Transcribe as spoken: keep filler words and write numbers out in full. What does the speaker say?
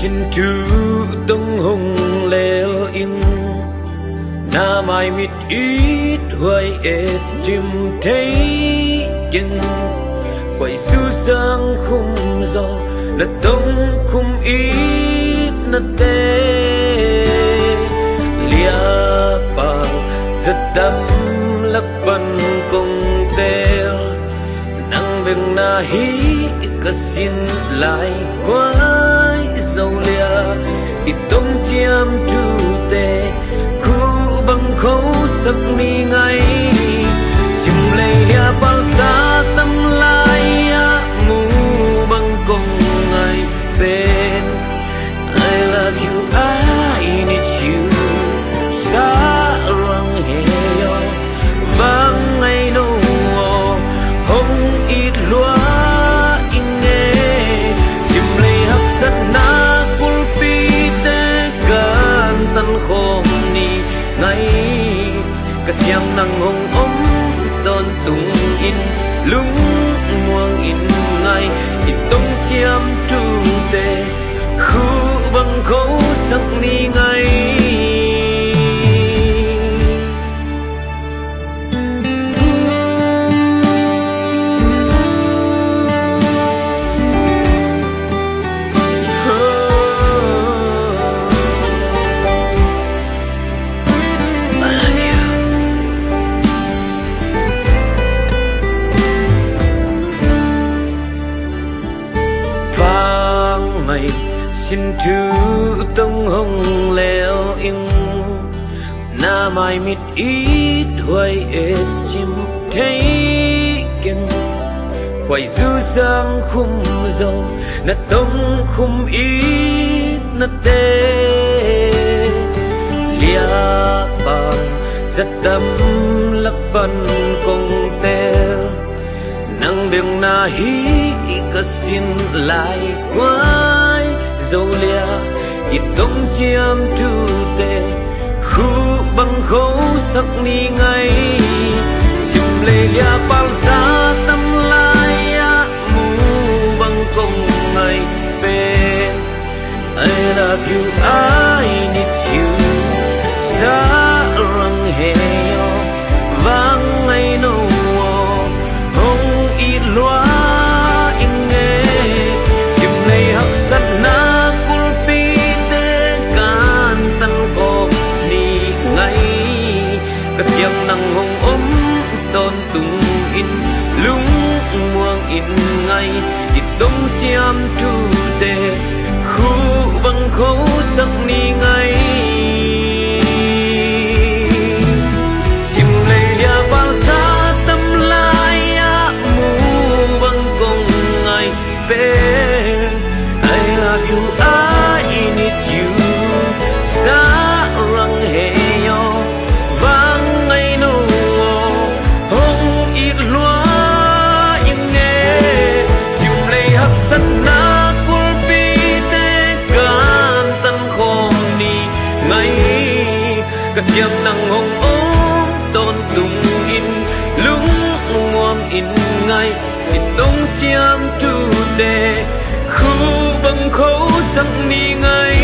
xin tu tông hồng leo in na mai mít ít hoài ết chim thấy kinh quay su sang khung gió là tông khung ít na tê lia bang rất đậm lắc ban công tê nang beng na hi ka xin lại quái dầu lia itong chiam tu tê khu bằng khâu sắc mi ngay sim lê ya bal sa tâm lai ya mu bằng công ngay bên I love you I need you sa răng he yo vang ngày nô hong ít loa inge sim lê hak sat na kulpi te kan tan khom ni ngay kasyang nang hong om don tung in lung muang in ngay itong chiam tu te khu bằng khâu sắc ni ngay xin tu tông hồng leo in na mai mít ít hoài ết chim thấy kinh quay du sang khung dầu na tông khung ít na tê lia bang rất đậm lắc ban công tê nang beng na hi ka xin lại quái dầu lia itong chiam tu te khu bằng khâu sắc ni ngay sim lê lia bal sa tâm lai ya mu bằng công ngay bên I love you I need you sa răng he yo vang ngày nô hong ít loa inge sim lê hak sat na kasyang nang hong om don tung in lung muang in ngay itong chiam tu te khu bằng khâu sắc ni ngay sim lê lia bal sa tâm lai ya mu bằng công ngay bên I love you I need you sa răng he yo kasyang nang hong om don tung in lung nguam in ngay itong chiam tu te khu bằng khâu sắc ni ngay